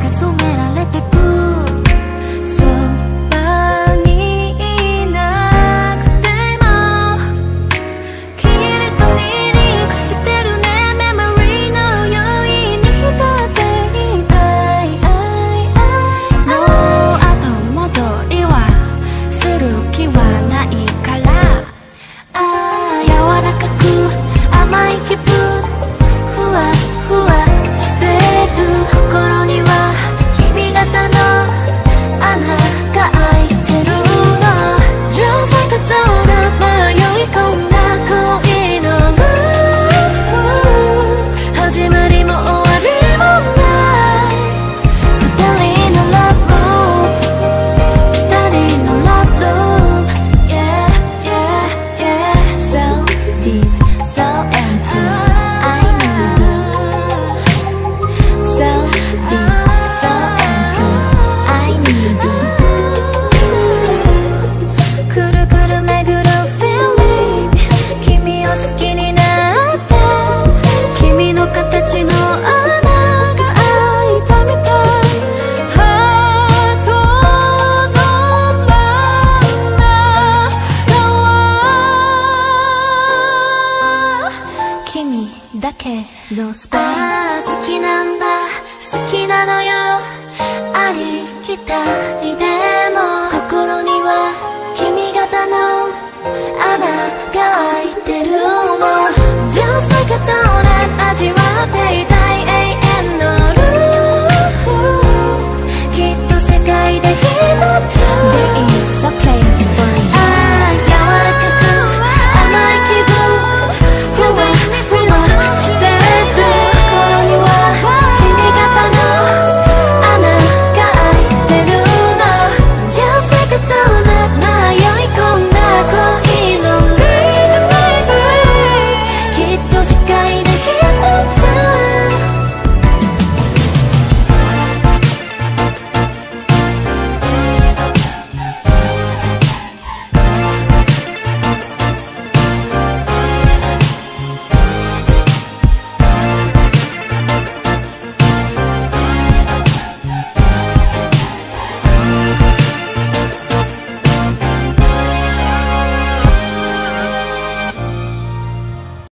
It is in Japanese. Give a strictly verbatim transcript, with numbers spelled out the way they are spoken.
か染められてくそばにいなくてもきっとにリンクしてるねメモリーの余韻に浸っていたいもう後戻りはする気はないからああ柔らかく甘い気分ふわふわしてる心には君型の穴が開いてるの Just like a donut 迷い込んだ恋のループ始まりも終わりもない二人のラブループ二人のラブループ Yeah yeah yeah So deep so empty I need you So deep so empty I need you くるくる巡る feeling 君を好きになって君の形の穴が開いたみたいハートの真ん中は君だけのスペース好きなんだ